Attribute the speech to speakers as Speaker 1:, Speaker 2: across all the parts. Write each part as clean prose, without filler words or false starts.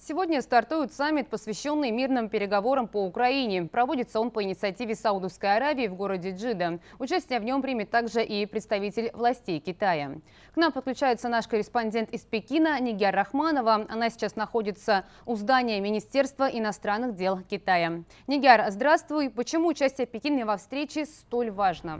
Speaker 1: Сегодня стартует саммит, посвященный мирным переговорам по Украине. Проводится он по инициативе Саудовской Аравии в городе Джидда. Участие в нем примет также и представитель властей Китая. К нам подключается наш корреспондент из Пекина Нигяр Рахманова. Она сейчас находится у здания Министерства иностранных дел Китая. Нигяр, здравствуй. Почему участие Пекина во встрече столь важно?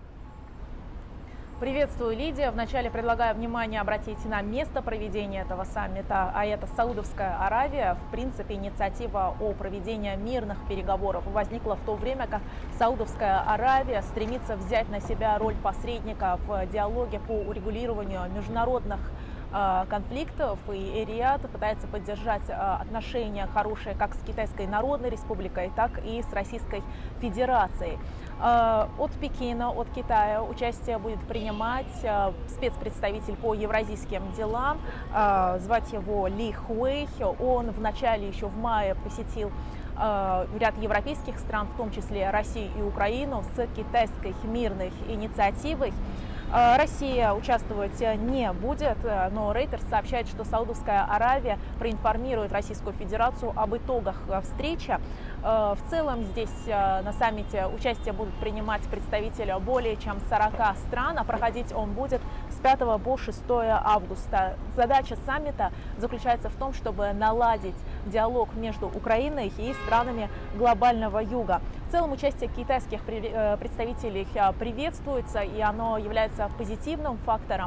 Speaker 2: Приветствую, Лидия. Вначале предлагаю внимание обратить на место проведения этого саммита, а это Саудовская Аравия. В принципе, инициатива о проведении мирных переговоров возникла в то время, как Саудовская Аравия стремится взять на себя роль посредника в диалоге по урегулированию международных конфликтов, и Риад пытается поддержать отношения хорошие как с Китайской Народной Республикой, так и с Российской Федерацией. От Пекина, от Китая участие будет принимать спецпредставитель по евразийским делам, звать его Ли Хуэй. Он в начале, еще в мае, посетил ряд европейских стран, в том числе Россию и Украину, с китайской мирной инициативой. Россия участвовать не будет, но Reuters сообщает, что Саудовская Аравия проинформирует Российскую Федерацию об итогах встречи. В целом здесь на саммите участие будут принимать представители более чем 40 стран, а проходить он будет с 5 по 6 августа. Задача саммита заключается в том, чтобы наладить диалог между Украиной и странами глобального юга. В целом участие китайских представителей приветствуется, и оно является позитивным фактором.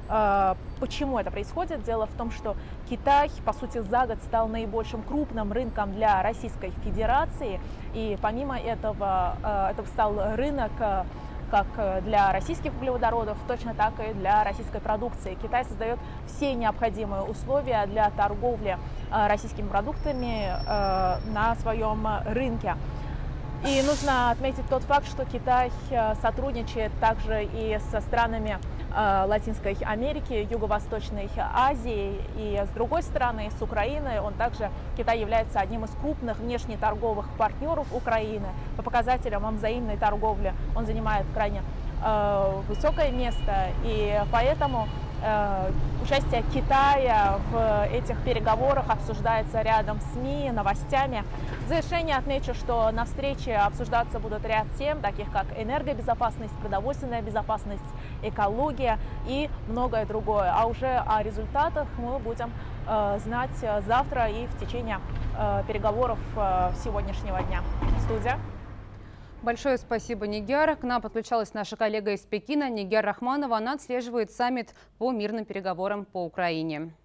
Speaker 2: Почему это происходит? Дело в том, что Китай, по сути, за год стал наибольшим крупным рынком для Российской Федерации, и помимо этого, это стал рынок как для российских углеводородов, точно так и для российской продукции. Китай создает все необходимые условия для торговли российскими продуктами на своем рынке. И нужно отметить тот факт, что Китай сотрудничает также и со странами Латинской Америки, Юго-Восточной Азии, и с другой стороны, с Украиной. Китай является одним из крупных внешнеторговых партнеров Украины. По показателям взаимной торговли он занимает крайне высокое место, и поэтому участие Китая в этих переговорах обсуждается рядом с СМИ, новостями. В завершение отмечу, что на встрече обсуждаться будут ряд тем, таких как энергобезопасность, продовольственная безопасность, экология и многое другое. А уже о результатах мы будем знать завтра и в течение переговоров сегодняшнего дня. Студия.
Speaker 1: Большое спасибо, Нигяр. К нам подключалась наша коллега из Пекина Нигяр Рахманова. Она отслеживает саммит по мирным переговорам по Украине.